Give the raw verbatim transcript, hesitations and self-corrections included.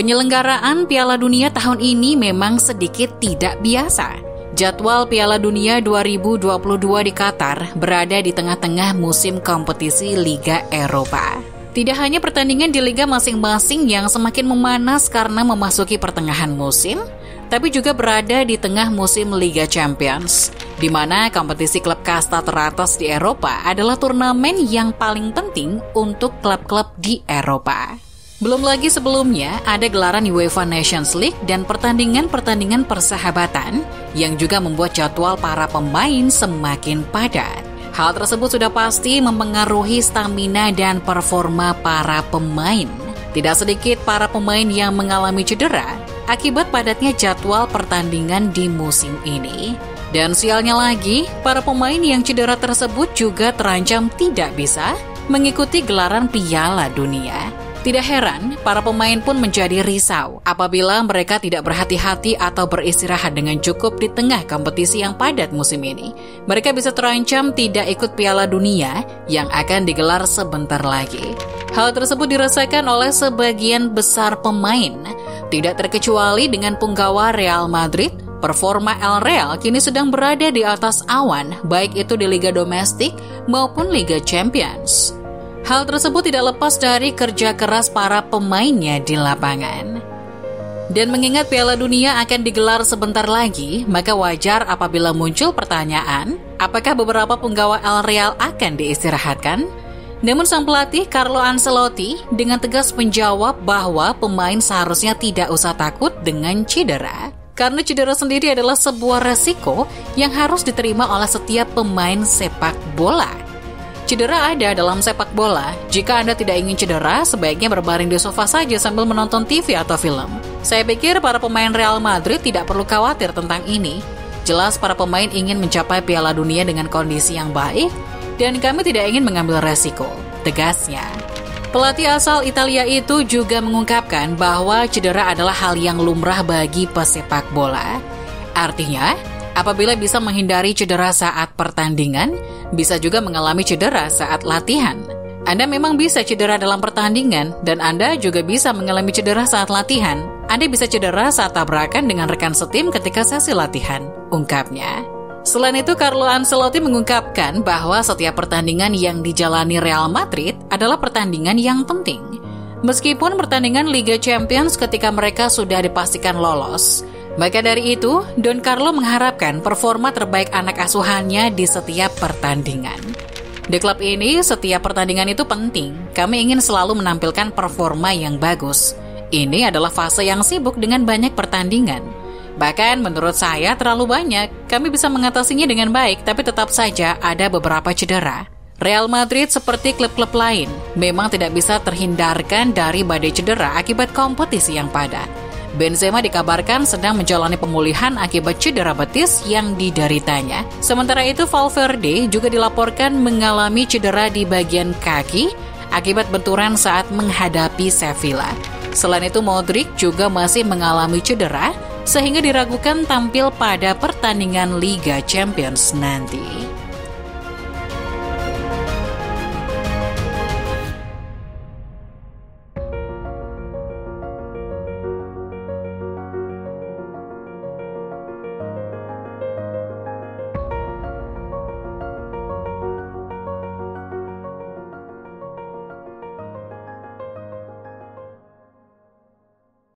Penyelenggaraan Piala Dunia tahun ini memang sedikit tidak biasa. Jadwal Piala Dunia dua ribu dua puluh dua di Qatar berada di tengah-tengah musim kompetisi Liga Eropa. Tidak hanya pertandingan di liga masing-masing yang semakin memanas karena memasuki pertengahan musim, tapi juga berada di tengah musim Liga Champions, di mana kompetisi klub kasta teratas di Eropa adalah turnamen yang paling penting untuk klub-klub di Eropa. Belum lagi sebelumnya ada gelaran UEFA Nations League dan pertandingan-pertandingan persahabatan yang juga membuat jadwal para pemain semakin padat. Hal tersebut sudah pasti mempengaruhi stamina dan performa para pemain. Tidak sedikit para pemain yang mengalami cedera akibat padatnya jadwal pertandingan di musim ini. Dan sialnya lagi, para pemain yang cedera tersebut juga terancam tidak bisa mengikuti gelaran Piala Dunia. Tidak heran, para pemain pun menjadi risau apabila mereka tidak berhati-hati atau beristirahat dengan cukup di tengah kompetisi yang padat musim ini. Mereka bisa terancam tidak ikut Piala Dunia yang akan digelar sebentar lagi. Hal tersebut dirasakan oleh sebagian besar pemain. Tidak terkecuali dengan punggawa Real Madrid, performa El Real kini sedang berada di atas awan, baik itu di Liga Domestik maupun Liga Champions. Hal tersebut tidak lepas dari kerja keras para pemainnya di lapangan. Dan mengingat Piala Dunia akan digelar sebentar lagi, maka wajar apabila muncul pertanyaan, apakah beberapa punggawa El Real akan diistirahatkan? Namun sang pelatih Carlo Ancelotti dengan tegas menjawab bahwa pemain seharusnya tidak usah takut dengan cedera. Karena cedera sendiri adalah sebuah resiko yang harus diterima oleh setiap pemain sepak bola. Cedera ada dalam sepak bola. Jika Anda tidak ingin cedera, sebaiknya berbaring di sofa saja sambil menonton T V atau film. Saya pikir para pemain Real Madrid tidak perlu khawatir tentang ini. Jelas para pemain ingin mencapai Piala Dunia dengan kondisi yang baik, dan kami tidak ingin mengambil resiko, tegasnya. Pelatih asal Italia itu juga mengungkapkan bahwa cedera adalah hal yang lumrah bagi pesepak bola. Artinya, apabila bisa menghindari cedera saat pertandingan, bisa juga mengalami cedera saat latihan. Anda memang bisa cedera dalam pertandingan, dan Anda juga bisa mengalami cedera saat latihan. Anda bisa cedera saat tabrakan dengan rekan setim ketika sesi latihan, ungkapnya. Selain itu, Carlo Ancelotti mengungkapkan bahwa setiap pertandingan yang dijalani Real Madrid adalah pertandingan yang penting. Meskipun pertandingan Liga Champions ketika mereka sudah dipastikan lolos, maka dari itu, Don Carlo mengharapkan performa terbaik anak asuhannya di setiap pertandingan. Di klub ini, setiap pertandingan itu penting. Kami ingin selalu menampilkan performa yang bagus. Ini adalah fase yang sibuk dengan banyak pertandingan. Bahkan menurut saya terlalu banyak. Kami bisa mengatasinya dengan baik, tapi tetap saja ada beberapa cedera. Real Madrid seperti klub-klub lain memang tidak bisa terhindarkan dari badai cedera akibat kompetisi yang padat. Benzema dikabarkan sedang menjalani pemulihan akibat cedera betis yang dideritanya. Sementara itu, Valverde juga dilaporkan mengalami cedera di bagian kaki akibat benturan saat menghadapi Sevilla. Selain itu, Modric juga masih mengalami cedera sehingga diragukan tampil pada pertandingan Liga Champions nanti.